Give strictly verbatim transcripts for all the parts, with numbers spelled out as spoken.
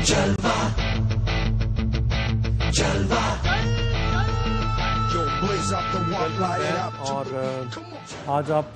जलवा जलवा और आज आप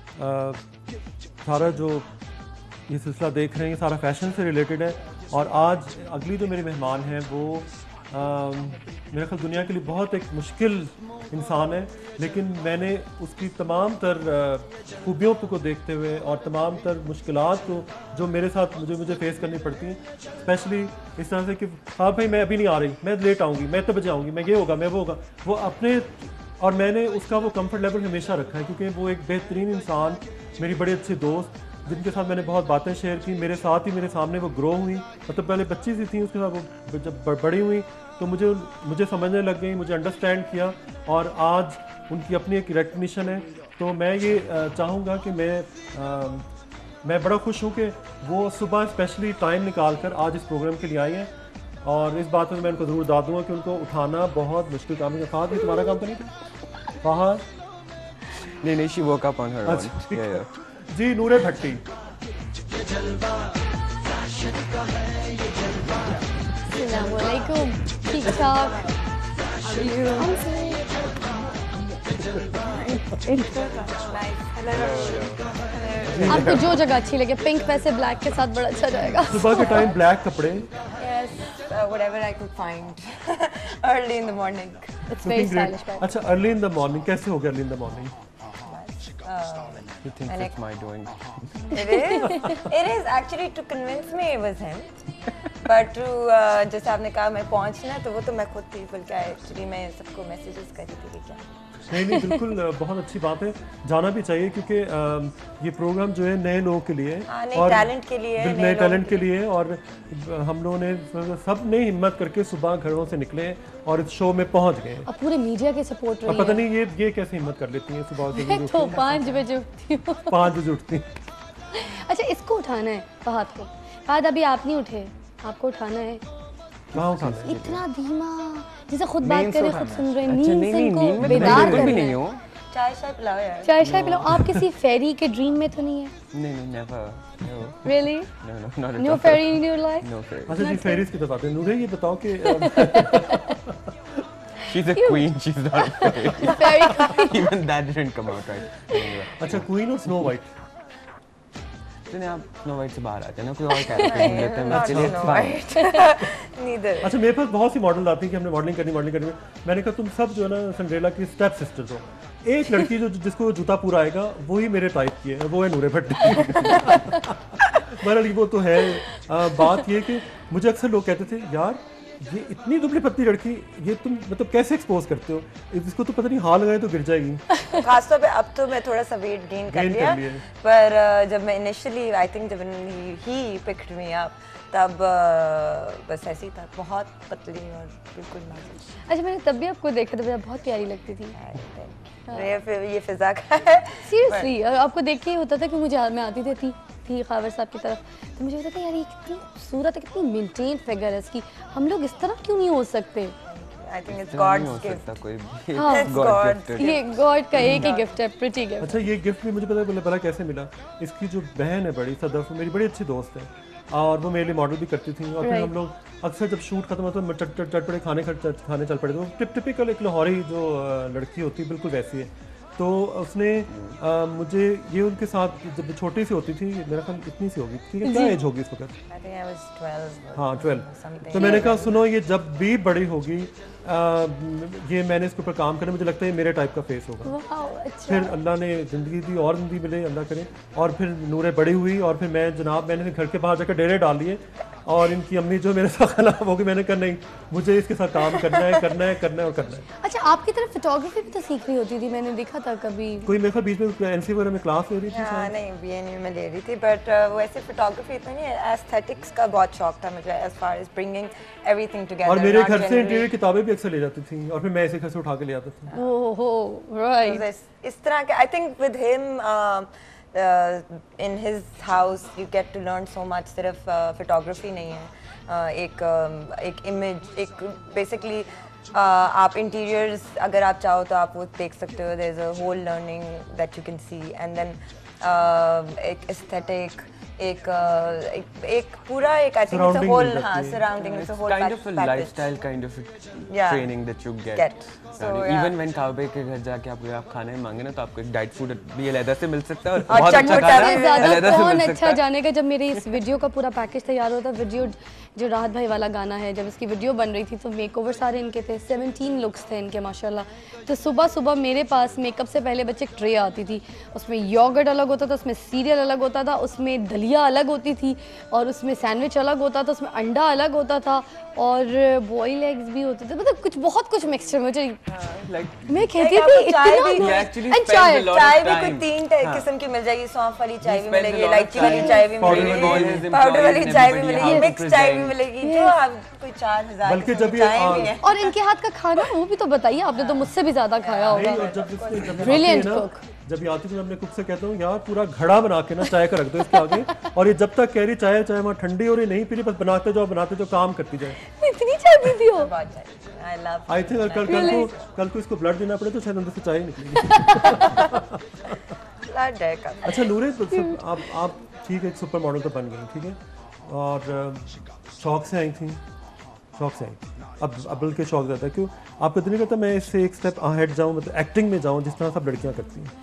सारा जो ये सिलसिला देख रहे हैं सारा फैशन से रिलेटेड है। और आज अगली जो मेरी मेहमान हैं वो आ, मेरे ख्याल दुनिया के लिए बहुत एक मुश्किल इंसान है, लेकिन मैंने उसकी तमाम तर खूबियों को देखते हुए और तमाम तर मुश्किलात को जो मेरे साथ मुझे मुझे फेस करनी पड़ती हैं, स्पेशली इस तरह से कि हाँ भाई मैं अभी नहीं आ रही, मैं लेट आऊँगी, मैं इतने बजे आऊँगी, मैं ये होगा, मैं वो होगा, वो अपने और मैंने उसका वो कंफर्ट लेवल हमेशा रखा है, क्योंकि वो एक बेहतरीन इंसान, मेरी बड़ी अच्छी दोस्त जिनके साथ मैंने बहुत बातें शेयर की, मेरे साथ ही मेरे सामने वो ग्रो हुई, मतलब पहले बच्ची सी थी, उसके साथ वो जब बड़ी हुई तो मुझे मुझे समझने लग गई, मुझे अंडरस्टैंड किया और आज उनकी अपनी एक रिकग्निशन है। तो मैं ये चाहूँगा कि मैं आ, मैं बड़ा खुश हूँ कि वो सुबह स्पेशली टाइम निकाल कर आज इस प्रोग्राम के लिए आई हैं, और इस बात में मैं उनको ज़रूर दाद दूँगा कि उनको उठाना बहुत मुश्किल काम है। फ़ाहद, तुम्हारा काम तो नहीं था? फ़ाहद नहीं नहीं, she woke up on her own. या या जी, नूरे भट्टी। अस्सलामुअलैकुम, ठीक ठाक। आपको जो जगह अच्छी लगे, पिंक वैसे ब्लैक के साथ बड़ा अच्छा जाएगा। सुबह के टाइम ब्लैक कपड़े। Yes, uh, whatever I could find early in the morning. It's very stylish. अच्छा, अर्ली इन द मॉर्निंग कैसे हो गया? Early in the morning He thinks it's my doing. It is. It is actually to convince me it was him. But to uh, जैसे आपने कहा मैं पहुंचना, तो वो तो मैं खुद थी, बल्कि एक्चुअली मैं सबको मैसेजेस कर रही थी कि क्या। नहीं नहीं, बिल्कुल बहुत अच्छी बात है, जाना भी चाहिए, क्योंकि ये प्रोग्राम जो है नए लोगों के लिए और टैलेंट के लिए, नए टैलेंट के लिए, और हम लोगों ने सब ने हिम्मत करके सुबह घरों से निकले और इस शो में पहुंच गए। अब पूरे मीडिया के सपोर्ट रही है। पता नहीं ये ये कैसे हिम्मत कर लेती हैं सुबह से? मैं तो पाँच बजे उठती हूँ। पाँच बजे उठती हैं। अच्छा, इसको उठाना है फहद को। फहद अभी आप नहीं उठे, आपको उठाना है। कहाँ उठाना है? इतना धीमा, जैसे खुद बात कर रहे, खुद सुन रहे, अच्छा, नींद से इनको बेदार कर रहे हैं। चाय शाय पिलाओ यार। चाय शाय पिलाओ। आप किसी फेरी के ड्रीम में तो नहीं है? नहीं नहीं, never. No. Really? No no, not at all. No fairy in your life? No fairy. अच्छा जी, फेरीज की तो बात है। नूरे, ये बताओ कि She's a queen, she's not a fairy. Fairy queen. Even that didn't come out right. अच्छा, queen और स्नो वाइट। तो आप स्नो वाइट से बाहर आते हैं ना, कोई और कैरेक्टर लेते हैं, मैं चलिए Snow White. Neither. अच्छा, मेरे पास बहुत सी मॉडल आती हैं कि हमने मॉडलिंग करनी मॉडलिंग करनी। मैंने कहा तुम सब जो है ना सिंड्रेला की स्टेप सिस्टर्स हो। एक लड़की जो जिसको जूता पूरा आएगा वही मेरे टाइप की है, वो है नूरे भट्टी। बहरहाल वो तो है। आ, बात ये कि मुझे अक्सर लोग कहते थे, यार ये इतनी दुबली पतली लड़की, ये तुम मतलब कैसे एक्सपोज करते हो, इसको तो पता नहीं हाथ लगाए तो गिर जाएगी। खासतौर पे अब तो मैं थोड़ा सा वेट गेन कर Gain लिया, कर लिया। पर uh, जब मैं इनिशियली आई थिंक जब ही पिक्ड मी अप, तब uh, बस ऐसे ही था, बहुत पतली और बिल्कुल नाजुक। अच्छा, मैंने तब भी आपको देखा था, बहुत प्यारी लगती थी। ये फिर ये फिजा का है। सीरियसली, आपको देख के ही होता था कि मुझे मैं आती थी थी खावर साहब की तरफ, तो मुझे होता था यार ये कितनी खूबसूरत है, कितनी मेंटेन फिगर है इसकी, हम लोग इस तरह क्यों नहीं हो सकते? I think it's God's gift. कोई भी हाँ, गॉड गिफ्टेड। ये गॉड का एक ही गिफ्ट है, प्रिटी गिफ्ट। अच्छा, ये गिफ्ट भी मुझे पता है भला कैसे मिला। इसकी जो बहन है बड़ी, सदफ, मेरी बड़ी अच्छी दोस्त है, और वो मेरे लिए मॉडल भी करती थी, और फिर हम लोग अक्सर जब शूट खत्म होता है चट चटपटे खाने खाने चल पड़े। तो टिप टिपिकल एक लाहौरी जो लड़की होती है बिल्कुल वैसी है। तो उसने आ, मुझे ये उनके साथ जब छोटी सी होती थी, मेरा ख्याल इतनी सी होगी, ठीक है, क्या एज होगी इस वक्त? हाँ, ट्वेल्व। तो मैंने कहा सुनो, ये जब भी बड़ी होगी आ, ये मैंने इसके ऊपर काम करना, मुझे लगता है मेरे टाइप का फेस होगा। अच्छा। फिर अल्लाह ने ज़िंदगी दी और ज़िंदगी मिले, अल्लाह करे, और फिर नूरे बड़ी हुई, और फिर मैं जनाब मैंने घर के बाहर जाकर डेरे डाल लिए, और इनकी अम्मी जो मेरे साथ खिलाफ होगी, मैंने कहा नहीं, मुझे इसके साथ काम करना है करना है करना है और करना है। अच्छा, आपकी तरफ फोटोग्राफी भी तो सीख रही होती थी, मैंने देखा था कभी कोई मेरे ख्याल बीच में एनसी वगैरह में क्लास ले रही थी। हाँ, नहीं बीएनयू में ले रही थी, बट वो ऐसे फोटोग्राफी इतना नहीं, एस्थेटिक्स का बहुत शौक था मुझे, as far as bringing everything together. और मेरे घर से इंटीरियर किताबें भी अक्सर ले जाती थी, और फिर मैं इसे घर से उठा के ले आता था। ओहो, राइट। इस तरह के I think with him in his house you get to learn so much. सिर्फ फोटोग्राफी नहीं है, uh, एक uh, एक इमेज, एक बेसिकली uh, आप इंटीरियर्स अगर आप चाहो तो आप वो देख सकते हो, there is a whole learning that you can see, and then एक एस्थेटिक एक uh, एक, एक पूरा एक I think it's a Surrounding whole मिल जाती हाँ है। Surrounding it's a whole kind of a lifestyle kind of a Yeah. training that you get, Get. So, And yeah. even when काबे के घर जाके आप आप खाने मांगे ना तो आपको एक डाइट फूड भी अलग से मिल सकता है और और बहुत अच्छा चटपटा खाना भी सबसे ज्यादा अलग से कौन मिल अच्छा सकता है। जानेगा जब मेरे इस वीडियो का पूरा पैकेज तैयार होता वीडियो जो राहत भाई वाला गाना है जब इसकी वीडियो बन रही थी तो मेकओवर सारे इनके थे सेवनटीन लुक्स थे इनके माशाल्लाह। तो सुबह सुबह मेरे पास मेकअप से पहले बच्चे एक ट्रे आती थी, उसमें योगर्ट अलग होता था, उसमें सीरियल अलग होता था, उसमें दलिया अलग होती थी और उसमें सैंडविच अलग होता था, उसमें अंडा अलग होता था और बॉयल एग्स भी होते थे, मतलब कुछ बहुत कुछ मिक्सचर मुझे Like मैं कहती Like थी आपको चाय इतना भी- he ना- actually and spends चाय a lot चाय of भी कोई time. तीन टाइप हाँ. किस्म की मिल जाएगी, सौंफ वाली चाय भी spends a मिलेगी, lot of इलायची वाली time चाय भी powder मिलेगी, all his पाउडर वाली employees, चाय भी everybody, मिलेगी, how to मिक्स चाय भी present. मिलेगी, जो आप कोई चार हजार बल्कि किस्म जब की ये चाय आ- भी है। और इनके हाथ का खाना वो भी तो बताइए, आपने तो मुझसे भी ज्यादा खाया नहीं, होगा। और जब इसने जब ये Brilliant आती है ना, cook. जब ये आती है तो मैं अपने कुक से कहता हूँ यार पूरा घड़ा बना के ना चाय का रख दो इसके आगे, और ये जब तक कह रही चाय चाय वहाँ ठंडी हो रही नहीं पी रही, बस बनाते जाओ बनाते जाओ काम करती जाए। इतनी चाय पीती हो? बहुत चाय I love आई थिंक कल कल को कल को इसको ब्लड देना पड़े तो शायद अंदर से चाय ही निकलेगी। blood है का। अच्छा नूरे, तो सब आप आप ठीक है एक सुपर मॉडल तो बन गई, ठीक है, और अ, शौक से आई थी, शौक से आई थी। अब अब बल्कि शौक ज़्यादा क्यों आपको तो नहीं करता मैं इससे एक स्टेप अहेड जाऊँ, मतलब एक्टिंग में जाऊँ जिस तरह सब लड़कियाँ करती हैं।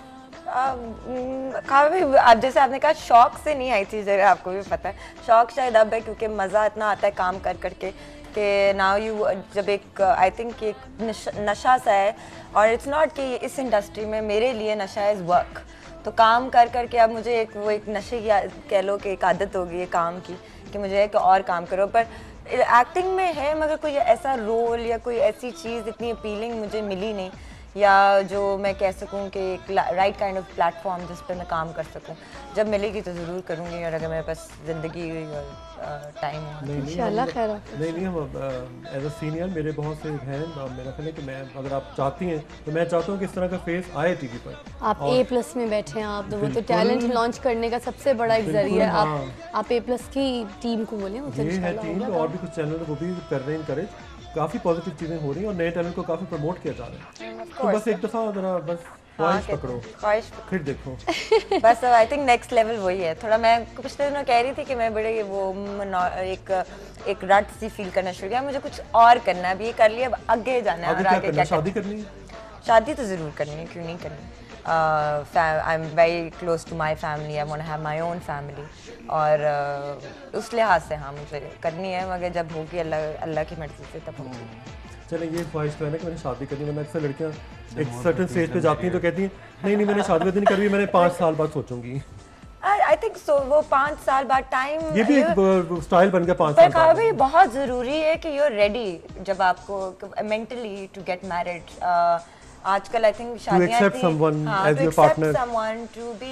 काफ़ी आप जैसे आपने कहा शौक से नहीं आई थी, जरा आपको भी पता है शौक शायद अब है क्योंकि मज़ा इतना आता है काम कर करके कि नाउ यू जब एक आई थिंक एक नश, नशा सा है, और इट्स नॉट कि इस इंडस्ट्री में मेरे लिए नशा इज़ वर्क, तो काम कर करके अब मुझे एक वो एक नशे की कह लो कि एक आदत हो गई है काम की कि मुझे है कि और काम करो, पर एक्टिंग में है मगर कोई ऐसा रोल या कोई ऐसी चीज़ इतनी अपीलिंग मुझे मिली नहीं, या जो मैं कह सकूं कि एक राइट काइंड ऑफ प्लेटफॉर्म जिस पर मैं काम कर सकूं, जब मिलेगी तो ज़रूर करूंगी, और अगर मेरे पास ज़िंदगी और टाइम हो। नहीं नहीं इंशाल्लाह हम- खैर हो। नहीं नहीं हम एज अ सीनियर मेरे बहुत से हैं, और मेरा ख्याल है कि मैं अगर आप चाहती हैं तो मैं चाहता हूँ कि इस तरह का फेस आए टीवी पर। आप ए प्लस में बैठे हैं, आप तो वो तो बिल्कुल। टैलेंट लॉन्च करने का सबसे बड़ा एक बिल्कुल, जरिया है। आप हाँ। आप ए प्लस की टीम को बोले वो तो ये है इंशाल्लाह टीम, होगा। और भी कुछ चैनल वो भी कर रहे हैं इनकरेज, काफ़ी पॉजिटिव चीज़ें हो रही हैं और नए टैलेंट को काफ़ी प्रमोट किया जा रहा है। तो बस एक दफ़ा जरा बस ख्वाहिश हाँ, पकड़ो ख्वाहिश फिर देखो। बस आई थिंक नेक्स्ट लेवल वही है। थोड़ा मैं पिछले दिनों कह रही थी कि मैं बड़े वो मनो- एक एक रट सी फील करना शुरू किया, मुझे कुछ और करना है, अब ये कर लिया, अब आगे जाना है आगे और क्या आगे करना क्या है? शादी करना करनी है? है। शादी तो ज़रूर करनी है, क्यों नहीं करनी। I am very close to my family, I want have my own family, और uh, उस लिहाज से हाँ मुझे करनी है, मगर जब होगी अल्लाह अल्लाह की मर्जी से तब होगी। चले ये ख्वाहिश तो है ना कि मैंने शादी करनी, वरना अक्सर लड़कियाँ एक सर्टन स्टेज पे जाती हैं तो कहती हैं नहीं नहीं मैंने शादी नहीं करनी, मैंने पाँच साल बाद सोचूंगी। आई थिंक सो वो पाँच साल बाद टाइम ये भी एक स्टाइल बन गया पाँच पर साल कहा बाद। भी बहुत ज़रूरी है कि यू आर रेडी जब आपको मेंटली टू गेट मैरिड। आजकल आई थिंक शादियां accept someone as your partner. Someone to be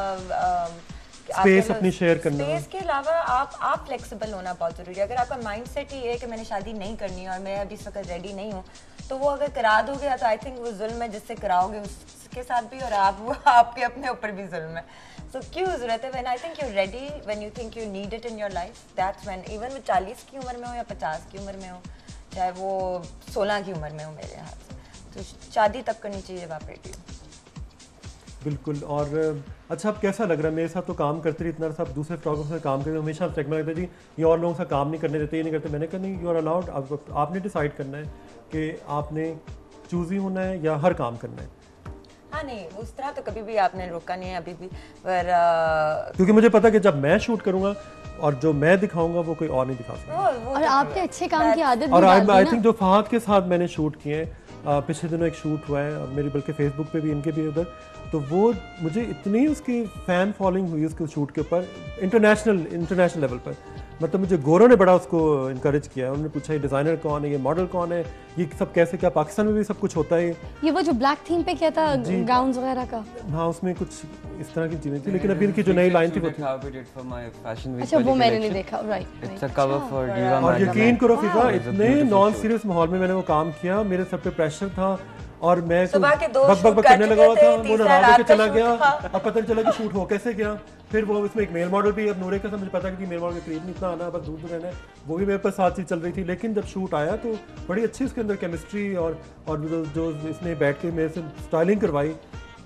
Space अपनी share करना। स्पेस के अलावा आप आप फ्लेक्सिबल होना बहुत ज़रूरी है। अगर आपका माइंडसेट ही है कि मैंने शादी नहीं करनी और मैं अभी इस वक्त रेडी नहीं हूँ, तो वो अगर करा दोगे तो आई थिंक वो जुल्म है जिससे कराओगे उसके साथ भी, और आप वो आपके अपने ऊपर भी जुल्म है। सो so, क्यों ज़रूरत है when I think you ready, when you think you need it in your life, that's when, even वो चालीस की उम्र में हो या पचास की उम्र में हो, चाहे वो सोलह की उम्र में हो, मेरे हाथ से तो शादी तब करनी चाहिए जब आप रेडी हो। बिल्कुल। और अच्छा अब कैसा लग रहा है? मेरे साथ तो काम करते रही इतना सब, दूसरे फोटोग्राफर से काम करते हमेशा स्टिग्मा लगता है जी ये और लोगों से काम नहीं करने देते, ये नहीं करते। मैंने कहा नहीं, यू आर अलाउड, आपने डिसाइड करना है कि आपने चूज ही होना है या हर काम करना है। हाँ नहीं, उस तरह तो कभी भी आपने रोका नहीं है अभी भी, पर uh, क्योंकि मुझे पता है कि जब मैं शूट करूंगा और जो मैं दिखाऊंगा वो कोई और नहीं दिखा सकता। वो, वो और तो आपके अच्छे काम की आदत भी और आई डाल आई दी थिंक ना। जो फहद के साथ मैंने शूट किए हैं, आ, पिछले दिनों एक शूट हुआ है मेरी, बल्कि फेसबुक पे भी इनके भी उधर, तो वो मुझे इतनी उसकी फ़ैन फॉलोइंग हुई उसके शूट के ऊपर इंटरनेशनल इंटरनेशनल लेवल पर। मतलब मुझे गोरों ने बड़ा उसको इनकरेज किया है, उन्होंने पूछा ये डिज़ाइनर कौन है, ये मॉडल कौन है, ये सब कैसे, क्या पाकिस्तान में भी सब कुछ होता है? ये वो जो ब्लैक थीम पे किया था गाउन्स वगैरह का। हाँ उसमें कुछ इस तरह की चीज़ें थी, लेकिन अभी इनकी जो नई लाइन थी वो थी। अच्छा वो मैंने नहीं देखा, right. It's a cover for Diva और Magazine. यकीन करो फिजा, It was a इतने beautiful नॉन shoot. सीरियस माहौल में मैंने वो काम किया, मेरे सर पे प्रेशर था और मैं तो सुबह के दो बक बक shoot बक कर करने चुके लगा हुआ थे, था, वो तीसरा नाराज रात होकर का चला shoot गया। था। अब पता नहीं चला कि शूट हो कैसे गया। फिर वो इसमें एक मेल मॉडल भी, अब नूरे का मुझे पता है कि मेल मॉडल के करीब नहीं इतना आना, बस दूर दूर रहना है, वो भी मेरे पास साथ ही चल रही थी। लेकिन जब शूट आया तो बड़ी अच्छी उसके अंदर केमिस्ट्री और और जो जो इसने बैठ के मेरे से स्टाइलिंग करवाई,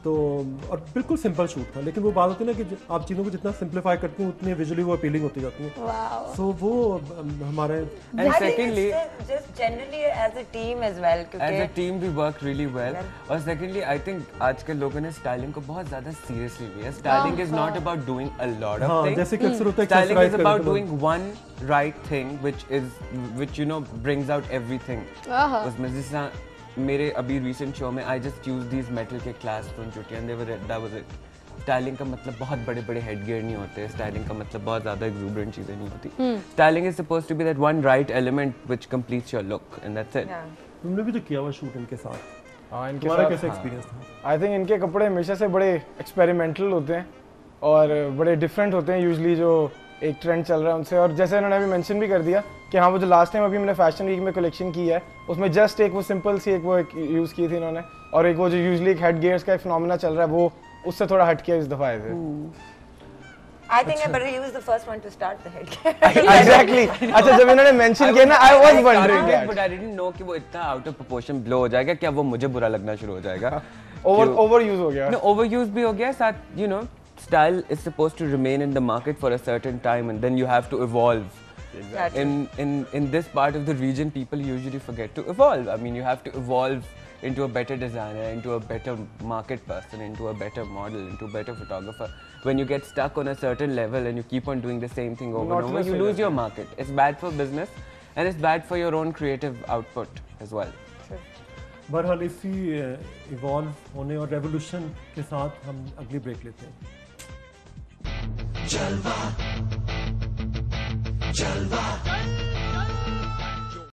तो और बिल्कुल सिंपल शूट था, लेकिन वो बात होती है ना कि ज- आप चीज़ों को जितना सिंप्लीफाई करती हैं उतनी विजुअली वो अपीलिंग होती जाती हैं। वाओ सो वो अम, हमारे And I think secondly, it's just generally as a team as well, as a क्योंकि team we work really well. और secondly, I think आजकल लोगों ने styling को बहुत ज़्यादा seriously लिया. Styling is not about doing a lot of हाँ, things. जैसे कि अक्सर होता है Styling exercise is करने about के बाद। doing one right thing, which is which you know brings out everything. आहा। उसमें जैसा मेरे अभी recent show में I just used these metal के class from चुटिया and they were that was it. Styling का मतलब बहुत बड़े बड़े हेड गियर नहीं होते. स्टाइलिंग का मतलब बहुत ज़्यादा एक्सूबरेंट चीज़ें नहीं होती. Styling is supposed to be that one right element which completes your look and that's it. yeah. तुमने भी तो किया हुआ शूट इनके साथ, हाँ इनके तुम्हारा साथ कैसा एक्सपीरियंस था? आई थिंक इनके कपड़े हमेशा से बड़े एक्सपेरिमेंटल होते हैं और बड़े डिफरेंट होते हैं यूजुअली जो एक ट्रेंड चल रहा है उनसे. और जैसे इन्होंने अभी मेंशन भी कर दिया कि हाँ वो जो लास्ट टाइम अभी मैंने फैशन वीक में कलेक्शन की है उसमें जस्ट एक वो सिंपल सी एक वो यूज़ की थी इन्होंने, और एक वो जो यूजुअली एक हेड गियर्स का एक फिनोमेना चल रहा है वो उससे थोड़ा हट के इस दफ़ा आए थे. I think I better use the first one to start the head. Exactly. अच्छा जब इन्होंने मेंशन किया ना I was wondering that but I didn't know कि वो इतना आउट ऑफ प्रोपोर्शन ब्लो हो जाएगा. क्या वो मुझे बुरा लगना शुरू हो जाएगा? ओवर ओवर यूज हो गया. No, overuse भी हो गया साथ. You know, style is supposed to remain in the market for a certain time and then you have to evolve. Exactly. In in in this part of the region, people usually forget to evolve. I mean, you have to evolve into a better designer, into a better market person, into a better model, into a better photographer. When you get stuck on a certain level and you keep on doing the same thing over Not and over, you necessarily. lose your market. It's bad for business and it's bad for your own creative output as well. बहरहाल इसी evolve होने और revolution के साथ हम अगली break लेते हैं. जलवा जलवा